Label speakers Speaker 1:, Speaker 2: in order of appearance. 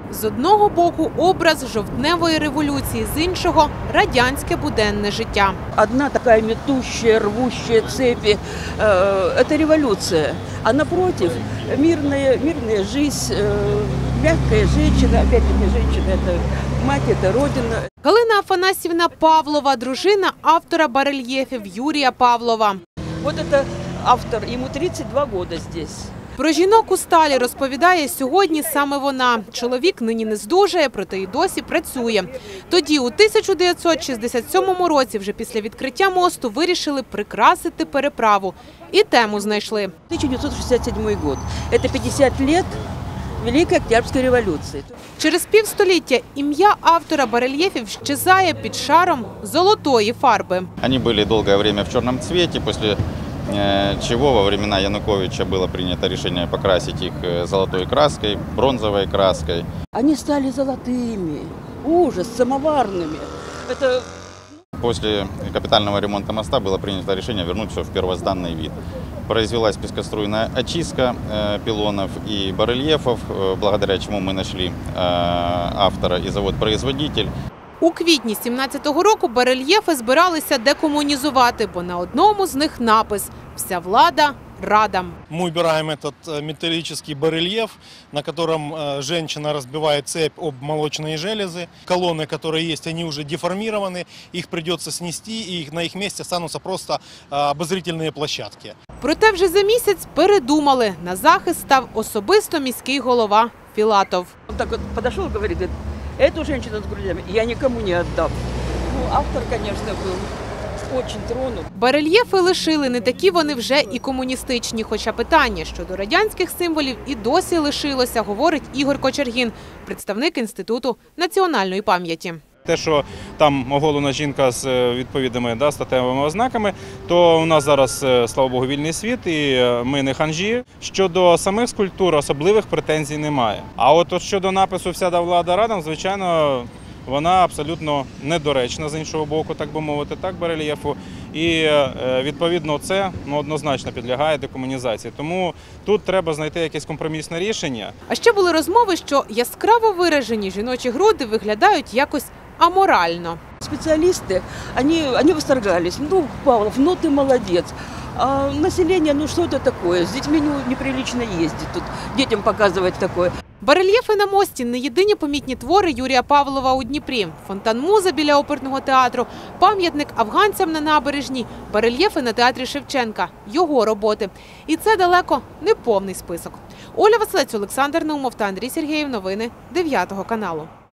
Speaker 1: З одного боку образ жовтневої революції, з іншого – радянське буденне життя.
Speaker 2: Одна такая метущая, рвущая цепи – это революция. А напротив – мирная жизнь, мягкая женщина, опять-таки женщина – это мать, это родина.
Speaker 1: Галина Афанасьівна Павлова – дружина автора барельєфів Юрія Павлова.
Speaker 2: Вот это автор, ему 32 года здесь.
Speaker 1: Про жінок у сталі розповідає сьогодні саме вона. Чоловік нині не здужає, проте й досі працює. Тоді, у 1967 році, вже після відкриття мосту, вирішили прикрасити переправу. І тему знайшли.
Speaker 2: 1967 год. Это 50 лет Великой Октябрьской революции.
Speaker 1: Через півстоліття ім'я автора барельєфів щезає під шаром золотої фарби.
Speaker 3: Они были долгое время в черном цвете, после чего во времена Януковича было принято решение покрасить их золотой краской, бронзовой краской.
Speaker 2: Они стали золотыми. Ужас, самоварными. Это...
Speaker 3: После капитального ремонта моста было принято решение вернуть все в первозданный вид. Произвелась пескоструйная очистка пилонов и барельефов, благодаря чему мы нашли автора и завод-производитель.
Speaker 1: У квітні 17-го року барельєфи збиралися декомунізувати, бо на одному з них напис «Вся влада радам».
Speaker 4: Мы убираем этот металлический барельеф, на котором женщина разбивает цепь об молочные железы. Колонны, которые есть, они уже деформированы, их придется снести, и на их месте останутся просто обозрительные площадки.
Speaker 1: Проте вже за місяць передумали. На захист став особисто міський голова Філатов.
Speaker 2: Он так вот подошел и говорит: эту женщину с грудями я никому не отдам. Ну, автор, конечно, был очень тронут.
Speaker 1: Барельєфи лишили, не такі вони вже і комуністичні. Хоча питання щодо радянських символів і досі лишилося, говорить Ігор Кочергін, представник Інституту національної пам'яті.
Speaker 5: Те, що там оголена жінка з відповідними статевими ознаками, то у нас зараз, слава Богу, вільний світ і ми не ханжі. Щодо самих скульптур особливих претензій немає. А от щодо напису «Вся влада радам», звичайно, вона абсолютно недоречна, з іншого боку, так би мовити, так, барельєфу. І, відповідно, це однозначно підлягає декомунізації. Тому тут треба знайти якесь компромісне рішення.
Speaker 1: А ще були розмови, що яскраво виражені жіночі груди виглядають якось аморально.
Speaker 2: Специалисты, они восторгались. Ну, Павлов, ну ты молодец. А население, ну что это такое? С детьми неприлично ездить тут, детям показывать такое.
Speaker 1: Барельєфи на мості – не єдині помітні твори Юрія Павлова у Дніпрі. Фонтан-муза біля оперного театру, пам'ятник афганцям на набережній, барельєфи на театрі Шевченка – його роботи. І це далеко не повний список. Оля Василець, Олександр Наумов та Андрій Сергєєв. Новини 9 каналу.